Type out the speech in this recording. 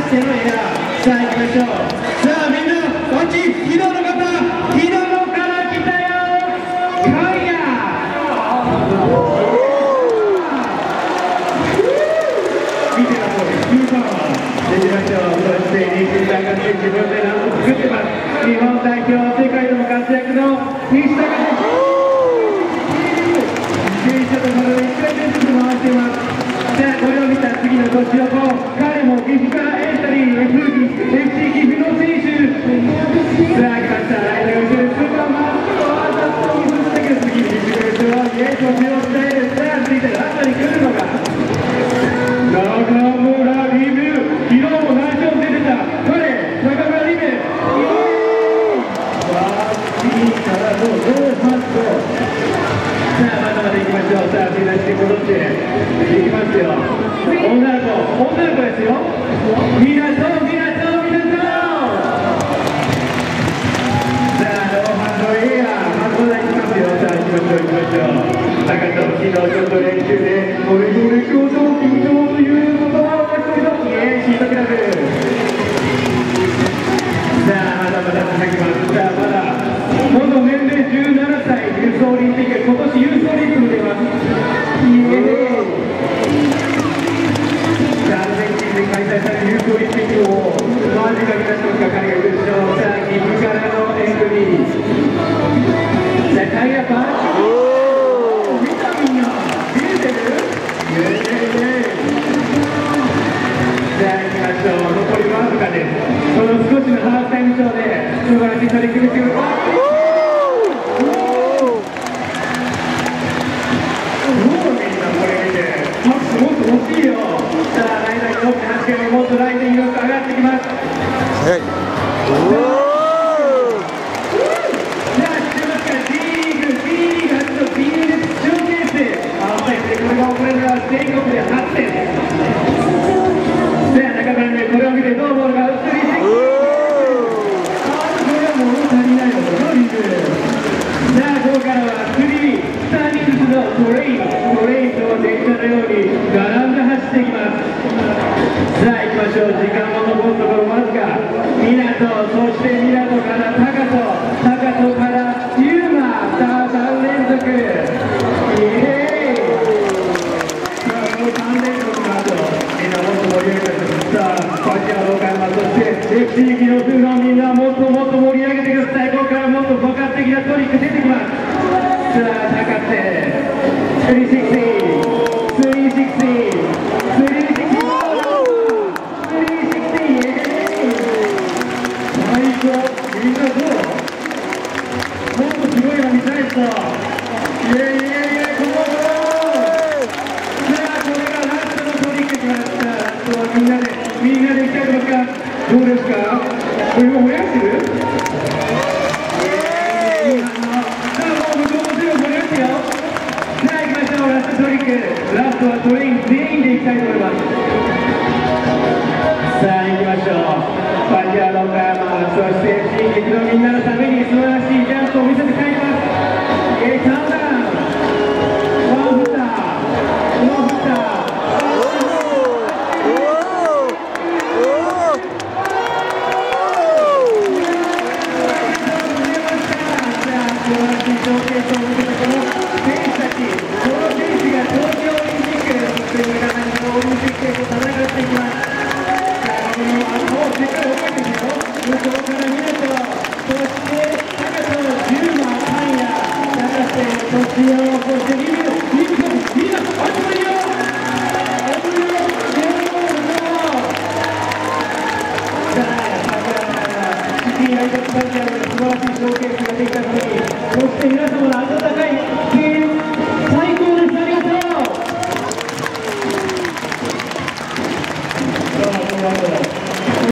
手のエア。さあ行きましょう。さあみんなこっち、昨日の方、昨日のから来たよ。今夜見ての通り9番は出てましょう。そして20代が自分で何と作ってます。日本代表、世界でも活躍の西高選手。選手ところで1回ずつ回しています。さあこれを見た次の年を彼も岐阜からエントリー FC 岐阜の選手。さあ来ました。ライトが後ろでスーパーマンとワールドに振ってくる次に見てくる人はイエーイと手を伝える。さあ続いてラストに来るのが中村リブ。昨日も内緒出てた彼、中村リブ。次からのノーパット。さあまだまだ行きましょう。さあ手出して戻っていきますよ。女の子ですよ。港。さあノーハンドエアー、まずは行きますよ。さあ行きましょう。中田も昨日ちょっと練習でこれ今日緊張ということを一人のシートクラブ。さあまだまだ続きます。さあまだこの年齢17歳、ユースオリンピック、今年ユースオリンピック出ます。さあ、アルゼンチンで開催されるユースオリンピックを間近に出しておくか、彼がいるでしょう。さあ、岐阜からのエントリー。さあ、タイヤパンチ。見たみんな、見えてる？さあ、行きましょう。残りわずかです。この少しのハーフタイムショーで素晴らしい取り組みしてください。もっと欲しいよ。さあ、ライダーに乗って走ってももっとライダーによく上がってきます。はい。さあ、知ってますか？ G リーグ初の BNS ショーケース。青サイズでこれが行われるのは全国で初です。さあ、中村ね、これを見てどうボールが映りてきて。これはもう足りないのかな、リーグ。さあ、ここからは3人ずつのトレインと電車のように並んで走っていきます。さあ行きましょう。時間も残すところわずか。港、そして港から高戸からユーマ。さあ3連続。イエーイ。さあこの3連続の後、みんなもっと盛り上げてください。さあパチアロカヤマ、そして FC 岐阜のみんなもっと盛り上げてください。ここからもっと爆発的なトリック出てきます。さあ高瀬360、最高。みんなどう？もっとすごいの見たい人。イエーイここ。さあこれがラストのトリックきました。ラストはみんなでいきたいと思いますか？どうですか？これも燃やしてる？ラストはトレイン全員でいきたいと思います。さあ行きましょう。パチアロカヤマ、そして新劇のみんなのために素晴らしいジャンプを見せて帰ります。カウントダウン、ワンフッター。そして皆様の温かい声援、最高です。ありがとう。